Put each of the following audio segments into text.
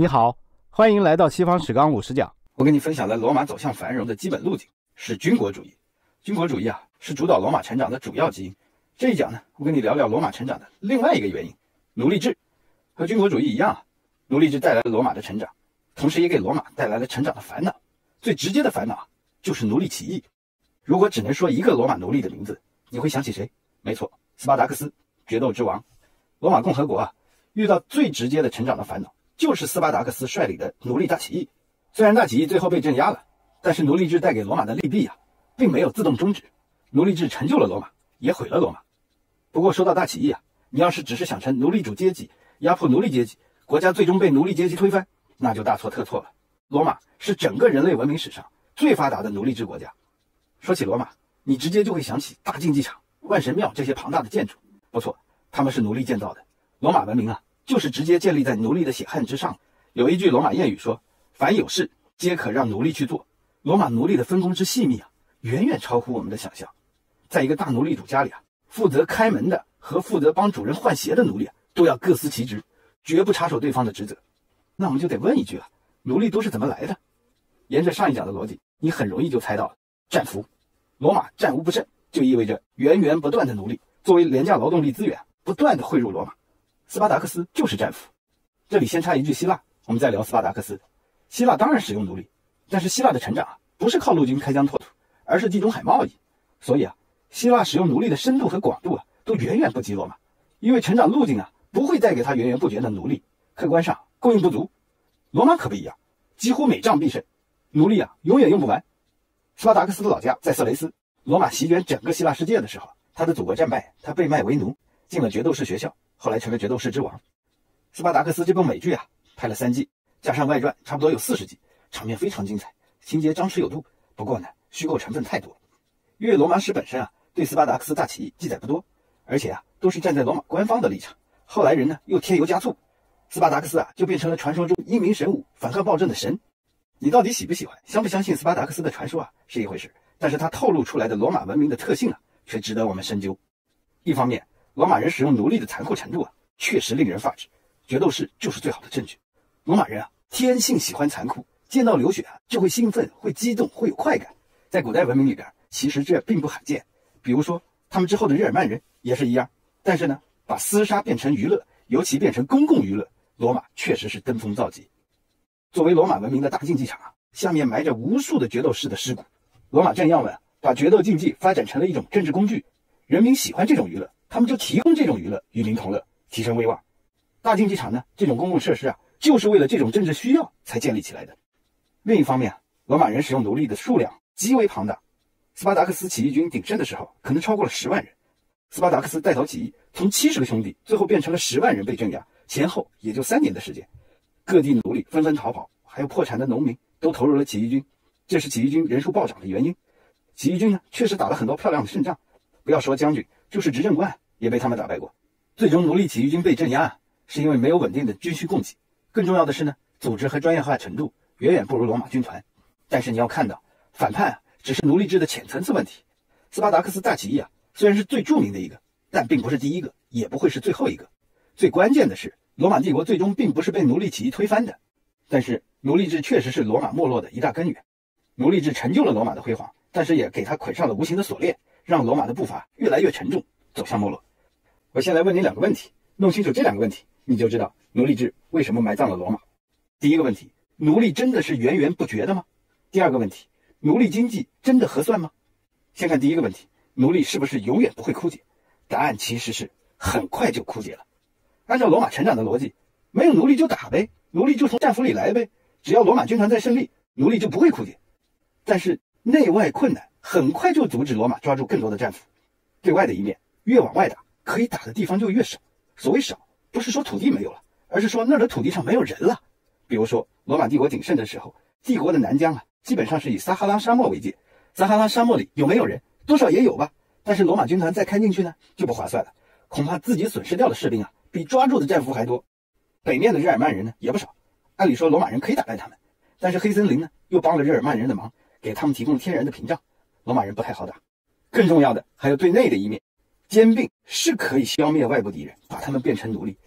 你好，欢迎来到西方史纲50讲。 我跟你分享了罗马走向繁荣的基本路径是军国主义。军国主义是主导罗马成长的主要基因。这一讲呢，我跟你聊聊罗马成长的另外一个原因——奴隶制。和军国主义一样奴隶制带来了罗马的成长，同时也给罗马带来了成长的烦恼。最直接的烦恼就是奴隶起义。如果只能说一个罗马奴隶的名字，你会想起谁？没错，斯巴达克斯，决斗之王。罗马共和国遇到最直接的成长的烦恼就是斯巴达克斯率领的奴隶大起义。虽然大起义最后被镇压了，但是奴隶制带给罗马的利弊并没有自动终止。奴隶制成就了罗马，也毁了罗马。不过说到大起义你要是只是想成奴隶主阶级压迫奴隶阶级，国家最终被奴隶阶级推翻，那就大错特错了。罗马是整个人类文明史上最发达的奴隶制国家。说起罗马，你直接就会想起大竞技场、万神庙这些庞大的建筑。不错，他们是奴隶建造的。罗马文明就是直接建立在奴隶的血汗之上。有一句罗马谚语说，凡有事皆可让奴隶去做。罗马奴隶的分工之细密远远超乎我们的想象。在一个大奴隶主家里负责开门的和负责帮主人换鞋的奴隶都要各司其职，绝不插手对方的职责。那我们就得问一句奴隶都是怎么来的？沿着上一讲的逻辑，你很容易就猜到了，战俘。罗马战无不胜，就意味着源源不断的奴隶作为廉价劳动力资源不断的汇入罗马。斯巴达克斯就是战俘。这里先插一句希腊，我们再聊斯巴达克斯。希腊当然使用奴隶，但是希腊的成长不是靠陆军开疆拓土，而是地中海贸易。所以希腊使用奴隶的深度和广度都远远不及罗马。因为成长路径不会带给他源源不绝的奴隶，客观上供应不足。罗马可不一样，几乎每仗必胜，奴隶永远用不完。斯巴达克斯的老家在色雷斯，罗马席卷整个希腊世界的时候，他的祖国战败，他被卖为奴，进了决斗士学校，后来成了决斗士之王。斯巴达克斯这部美剧拍了3季，加上外传差不多有40集，场面非常精彩，情节张弛有度。不过虚构成分太多。因为罗马史本身对斯巴达克斯大起义记载不多，而且都是站在罗马官方的立场。后来人又添油加醋，斯巴达克斯就变成了传说中英明神武、反抗暴政的神。你到底喜不喜欢、相不相信斯巴达克斯的传说是一回事，但是它透露出来的罗马文明的特性却值得我们深究。一方面，罗马人使用奴隶的残酷程度确实令人发指，决斗士就是最好的证据。罗马人天性喜欢残酷，见到流血就会兴奋、会激动、会有快感。在古代文明里边，其实这并不罕见。比如说他们之后的日耳曼人也是一样。但是把厮杀变成娱乐，尤其变成公共娱乐，罗马确实是登峰造极。作为罗马文明的大竞技场下面埋着无数的决斗士的尸骨。罗马政要们把决斗竞技发展成了一种政治工具，人民喜欢这种娱乐，他们就提供这种娱乐，与民同乐，提升威望。大竞技场这种公共设施就是为了这种政治需要才建立起来的。另一方面，罗马人使用奴隶的数量极为庞大。斯巴达克斯起义军鼎盛的时候可能超过了10万人。斯巴达克斯带头起义，从70个兄弟最后变成了10万人被镇压，前后也就3年的时间。各地奴隶纷纷逃跑，还有破产的农民都投入了起义军，这是起义军人数暴涨的原因。起义军确实打了很多漂亮的胜仗，不要说将军，就是执政官也被他们打败过。最终奴隶起义军被镇压是因为没有稳定的军需供给，更重要的是组织和专业化程度远远不如罗马军团。但是你要看到，反叛只是奴隶制的浅层次问题。斯巴达克斯大起义虽然是最著名的一个，但并不是第一个，也不会是最后一个。最关键的是，罗马帝国最终并不是被奴隶起义推翻的。但是奴隶制确实是罗马没落的一大根源。奴隶制成就了罗马的辉煌，但是也给它捆上了无形的锁链，让罗马的步伐越来越沉重，走向没落。我先来问你2个问题，弄清楚这2个问题，你就知道奴隶制为什么埋葬了罗马。第一个问题，奴隶真的是源源不绝的吗？第二个问题，奴隶经济真的合算吗？先看第一个问题，奴隶是不是永远不会枯竭？答案其实是很快就枯竭了。按照罗马成长的逻辑，没有奴隶就打呗，奴隶就从战俘里来呗，只要罗马军团在胜利，奴隶就不会枯竭。但是内外困难很快就阻止罗马抓住更多的战俘。对外的一面，越往外打，可以打的地方就越少。所谓少，不是说土地没有了，而是说那儿的土地上没有人了。比如说罗马帝国鼎盛的时候，帝国的南疆基本上是以撒哈拉沙漠为界，撒哈拉沙漠里有没有人？多少也有吧，但是罗马军团再开进去就不划算了，恐怕自己损失掉的士兵比抓住的战俘还多。北面的日耳曼人也不少，按理说罗马人可以打败他们，但是黑森林又帮了日耳曼人的忙，给他们提供天然的屏障，罗马人不太好打。更重要的还有对内的一面，兼并是可以消灭外部敌人，把他们变成奴隶，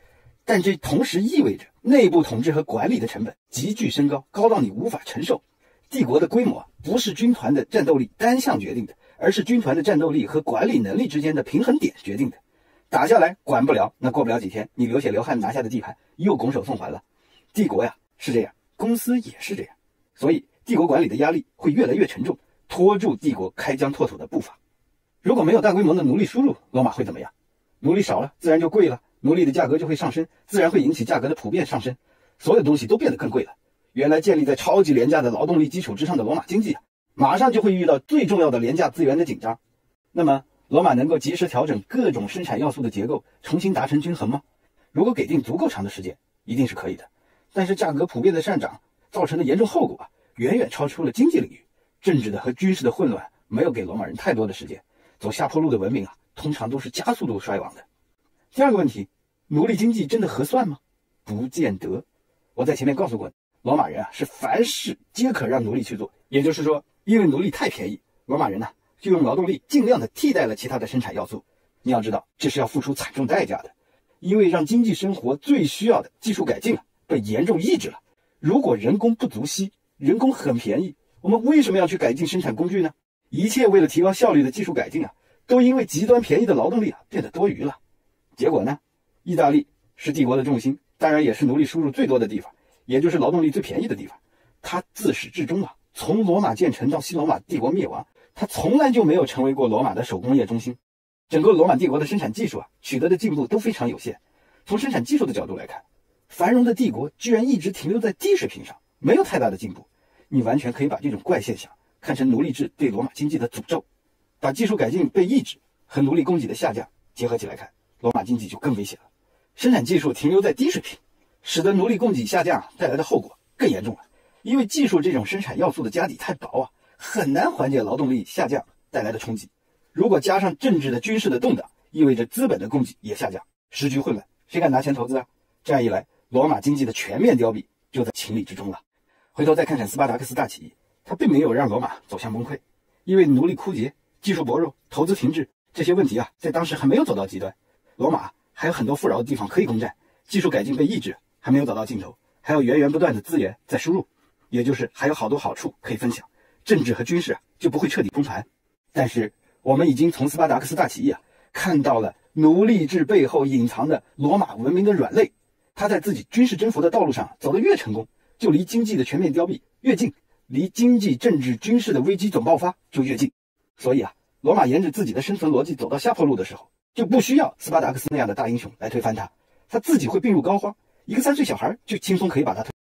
但这同时意味着内部统治和管理的成本急剧升高，高到你无法承受。帝国的规模不是军团的战斗力单项决定的，而是军团的战斗力和管理能力之间的平衡点决定的。打下来管不了，那过不了几天，你流血流汗拿下的地盘又拱手送还了。帝国呀是这样，公司也是这样，所以帝国管理的压力会越来越沉重，拖住帝国开疆拓土的步伐。如果没有大规模的奴隶输入，罗马会怎么样？奴隶少了，自然就贵了，奴隶的价格就会上升，自然会引起价格的普遍上升，所有东西都变得更贵了。原来建立在超级廉价的劳动力基础之上的罗马经济马上就会遇到最重要的廉价资源的紧张。那么罗马能够及时调整各种生产要素的结构，重新达成均衡吗？如果给定足够长的时间，一定是可以的。但是价格普遍的上涨造成的严重后果远远超出了经济领域。政治的和军事的混乱没有给罗马人太多的时间，走下坡路的文明通常都是加速度衰亡的。第二个问题，奴隶经济真的合算吗？不见得。我在前面告诉过你，罗马人是凡事皆可让奴隶去做，也就是说，因为奴隶太便宜，罗马人就用劳动力尽量的替代了其他的生产要素。你要知道，这是要付出惨重代价的，因为让经济生活最需要的技术改进被严重抑制了。如果人工不足惜，人工很便宜，我们为什么要去改进生产工具呢？一切为了提高效率的技术改进都因为极端便宜的劳动力变得多余了。结果呢，意大利是帝国的重心，当然也是奴隶输入最多的地方，也就是劳动力最便宜的地方。它自始至终从罗马建成到西罗马帝国灭亡，它从来就没有成为过罗马的手工业中心。整个罗马帝国的生产技术取得的进步都非常有限。从生产技术的角度来看，繁荣的帝国居然一直停留在低水平上，没有太大的进步。你完全可以把这种怪现象看成奴隶制对罗马经济的诅咒。把技术改进被抑制和奴隶供给的下降结合起来看，罗马经济就更危险了。生产技术停留在低水平，使得奴隶供给下降带来的后果更严重了。因为技术这种生产要素的家底太薄很难缓解劳动力下降带来的冲击。如果加上政治的军事的动荡，意味着资本的供给也下降，时局混乱，谁敢拿钱投资这样一来，罗马经济的全面凋敝就在情理之中了。回头再看看斯巴达克斯大起义，它并没有让罗马走向崩溃，因为奴隶枯竭、技术薄弱、投资停滞这些问题在当时还没有走到极端。罗马还有很多富饶的地方可以攻占，技术改进被抑制还没有走到尽头，还有源源不断的资源在输入，也就是还有好多好处可以分享，政治和军事就不会彻底崩盘。但是我们已经从斯巴达克斯大起义看到了奴隶制背后隐藏的罗马文明的软肋，他在自己军事征服的道路上走得越成功，就离经济的全面凋敝越近，离经济、政治、军事的危机总爆发就越近。所以罗马沿着自己的生存逻辑走到下坡路的时候，就不需要斯巴达克斯那样的大英雄来推翻他，他自己会病入膏肓，一个3岁小孩就轻松可以把他推